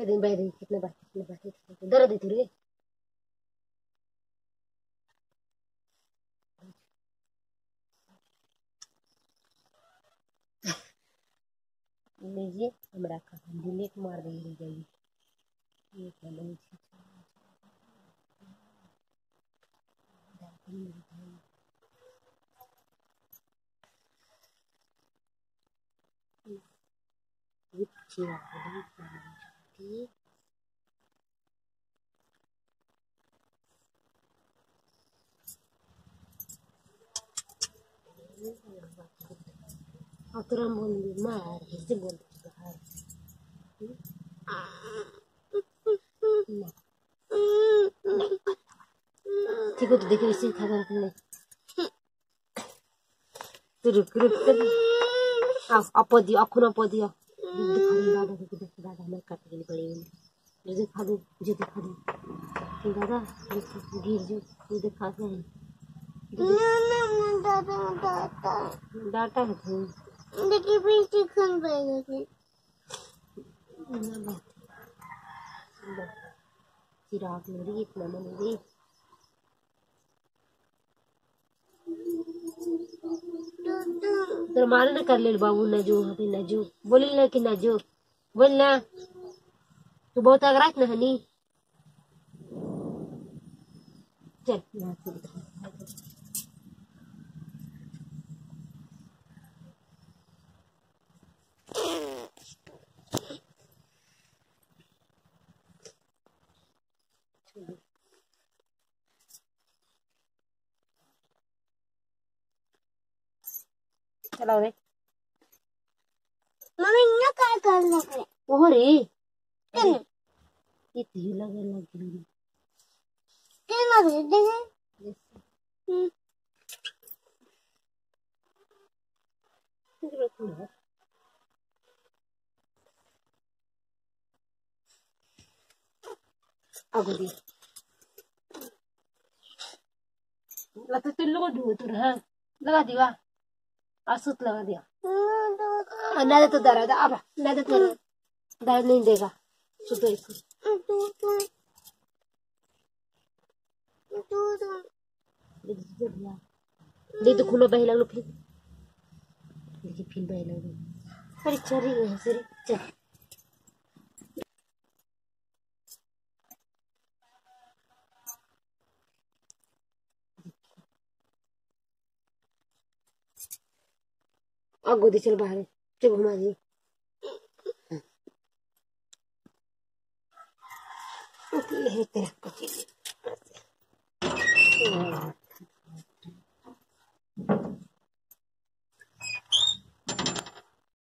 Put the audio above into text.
बैठ कितने बात दर्द है तुरे लीजिए हमरा का डिलीट मार देंगे जाइए ये क्या नहीं aturan bondi mar hisi bondi bahar ठीक हो तो देखिए इसी खबर करने तो रुक रुक कर आप दियो अखुना पो दियो दिखा दे दादा को देख दादा मैं काट के पड़ेगी जो दिखा दे दादा गिर जो दिखा दे डाटा है तो देखिए भी खन पाएगा चिराग मेरी इतना मेरी तो मारे ना कर ले बाबू न जो अभी न जो बोली ना कि न जो बोल ना तू बहुत अगरात ना हनी चल चलाओ रे मम्मी ना काय कर लगे ओ रे ये तेल लगे के ना दे दे आगो दी लता तेल को धो तो रहा लगा दिया आसुत लगा दिया ना तो दर्द अब ना तो दर्द नहीं देगा सुतो इसको दे तो खुलो बही लगलो फिर देखिए फिर बही लगलो अरे चल रही है सर चल आगो दे चल बाहर चल घुमा दी ओके है तेरा